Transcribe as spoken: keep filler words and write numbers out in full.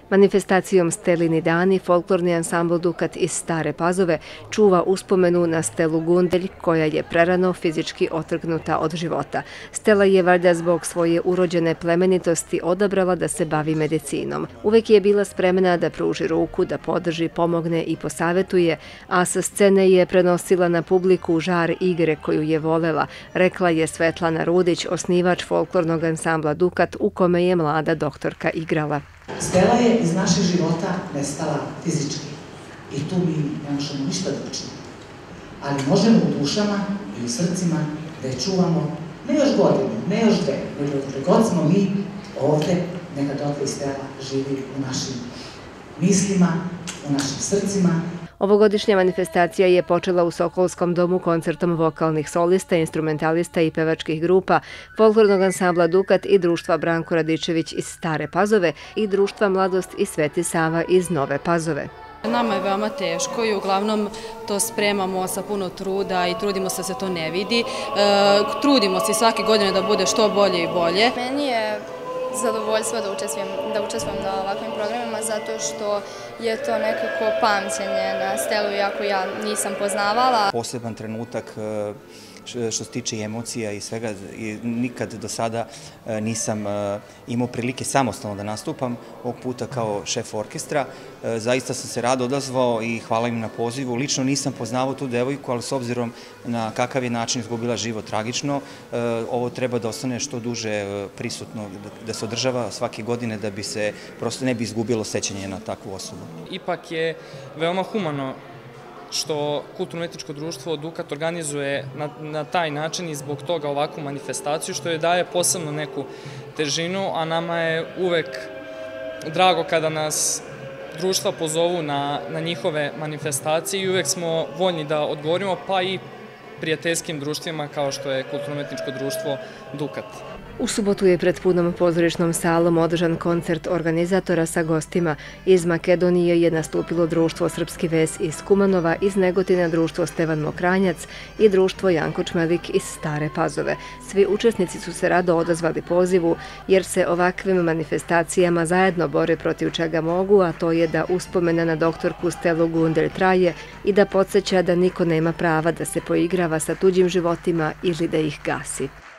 Manifestacijom Stelini dani folklorni ansambl Dukat iz Stare Pazove čuva uspomenu na Stelu Gundelj, koja je prerano fizički otrgnuta od života. Stela je valjda zbog svoje urođene plemenitosti odabrala da se bavi medicinom. Uvek je bila spremna da pruži ruku, da podrži, pomogne i posavetuje, a sa scene je prenosila na publiku žar igre koju je volela, rekla je Svetlana Rudić, osnivač folklornog ansambla Dukat, u kome je mlada doktorka igrala. Stela je iz našeg života nestala fizički i tu mi ne možemo ništa da učinimo. Ali možemo u dušama i u srcima da je čuvamo ne još godinu, ne još dve, nego dok god smo mi ovde, neka dotle i Stela živi u našim mislima, u našim srcima. Ovogodišnja manifestacija je počela u Sokolskom domu koncertom vokalnih solista, instrumentalista i pevačkih grupa, folklornog ansambla Dukat i društva Branko Radičević iz Stare Pazove i društva Mladost i Sveti Sava iz Nove Pazove. Nama je veoma teško i uglavnom to spremamo sa puno truda i trudimo se da se to ne vidi. Trudimo se svake godine da bude što bolje i bolje. Meni je zadovoljstvo da učestvujem, da učestvujem na ovakvim programima zato što je to nekako pamćenje na Stelu, iako ja nisam poznavala. Poseban trenutak što se tiče emocija i svega, nikad do sada nisam imao prilike samostalno da nastupam, ovog puta kao šef orkestra. Zaista sam se rado odazvao i hvala im na pozivu. Lično nisam poznavao tu devojku, ali s obzirom na kakav je način izgubila život tragično, ovo treba da ostane što duže prisutno, da se održava svake godine da bi se prosto ne bi izgubilo sećanje na takvu osobu. Ipak je veoma humano što kulturno-etničko društvo Dukat organizuje na, na taj način i zbog toga ovakvu manifestaciju, što je daje posebno neku težinu, a nama je uvek drago kada nas društva pozovu na, na njihove manifestacije i uvek smo voljni da odgovorimo, pa i prijateljskim društvima kao što je kulturno-etničko društvo Dukat. U subotu je pred punom pozorišnom salom održan koncert organizatora sa gostima. Iz Makedonije je nastupilo društvo Srpski ves iz Kumanova, iz Negotina društvo Stevan Mokranjac i društvo Janko Čmelik iz Stare Pazove. Svi učesnici su se rado odazvali pozivu jer se ovakvim manifestacijama zajedno bore protiv čega mogu, a to je da uspomena na doktorku Stelu Gundelj traje i da podsjeća da niko nema prava da se poigrava sa tuđim životima ili da ih gasi.